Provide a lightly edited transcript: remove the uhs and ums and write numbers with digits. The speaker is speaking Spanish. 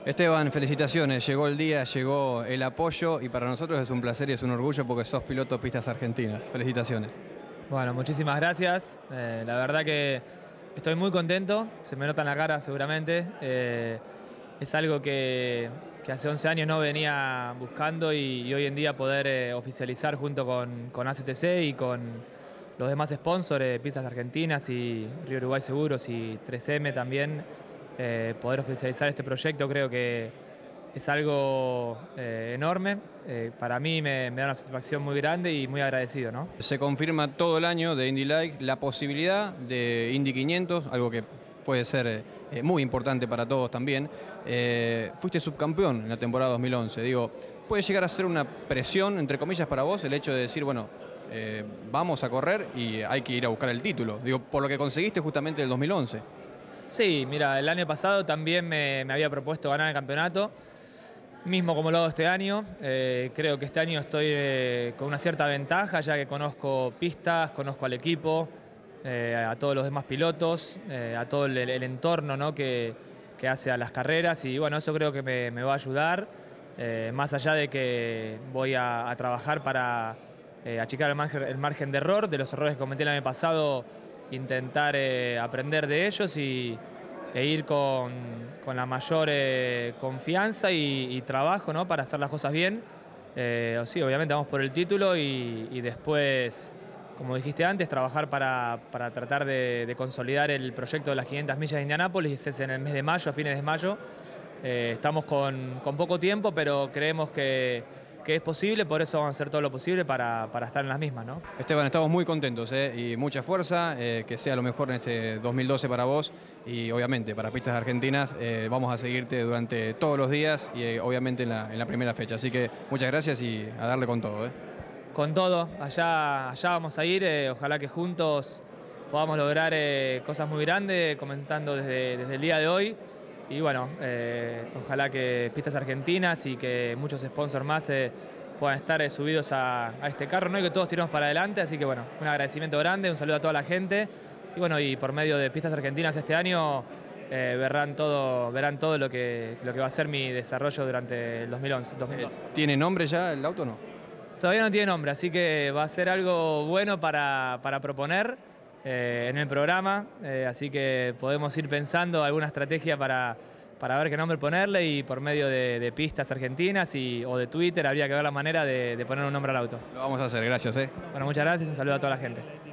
Esteban, felicitaciones. Llegó el día, llegó el apoyo y para nosotros es un placer y es un orgullo porque sos piloto pistas argentinas. Felicitaciones. Bueno, muchísimas gracias. La verdad que estoy muy contento, se me nota en la cara seguramente. Es algo que hace 11 años no venía buscando y hoy en día poder oficializar junto con ACTC y con los demás sponsors, Pistas Argentinas y Río Uruguay Seguros y 3M también, poder oficializar este proyecto creo que es algo enorme. Para mí me da una satisfacción muy grande y muy agradecido, ¿no? Se confirma todo el año de Indy Light la posibilidad de Indy 500, algo que puede ser muy importante para todos también. Fuiste subcampeón en la temporada 2011. Digo, ¿puede llegar a ser una presión, entre comillas, para vos el hecho de decir, bueno, vamos a correr y hay que ir a buscar el título? Digo, por lo que conseguiste justamente en el 2011. Sí, mira, el año pasado también me había propuesto ganar el campeonato, mismo como lo hago este año. Creo que este año estoy con una cierta ventaja, ya que conozco pistas, conozco al equipo, a todos los demás pilotos, a todo el entorno, ¿no?, que hace a las carreras, y bueno, eso creo que me va a ayudar, más allá de que voy a trabajar para achicar el margen de error, de los errores que cometí el año pasado, intentar aprender de ellos e ir con la mayor confianza y trabajo, ¿no?, para hacer las cosas bien. Sí, obviamente vamos por el título y después, como dijiste antes, trabajar para tratar de consolidar el proyecto de las 500 millas de Indianápolis. Es en el mes de mayo, a fines de mayo. Estamos con poco tiempo, pero creemos que es posible, por eso vamos a hacer todo lo posible para estar en las mismas, ¿no? Esteban, estamos muy contentos y mucha fuerza, que sea lo mejor en este 2012 para vos y obviamente para Pistas Argentinas. Vamos a seguirte durante todos los días y obviamente en la primera fecha. Así que muchas gracias y a darle con todo. Con todo, allá vamos a ir, ojalá que juntos podamos lograr cosas muy grandes, comenzando desde el día de hoy. Y bueno, ojalá que Pistas Argentinas y que muchos sponsors más puedan estar subidos a este carro, ¿no?, y que todos tiremos para adelante. Así que bueno, un agradecimiento grande, un saludo a toda la gente. Y bueno, y por medio de Pistas Argentinas este año verán todo lo que va a ser mi desarrollo durante el 2011. ¿Tiene nombre ya el auto o no? Todavía no tiene nombre, así que va a ser algo bueno para proponer en el programa, así que podemos ir pensando alguna estrategia para ver qué nombre ponerle, y por medio de Pistas Argentinas o de Twitter habría que ver la manera de poner un nombre al auto. Lo vamos a hacer, gracias. Bueno, muchas gracias, un saludo a toda la gente.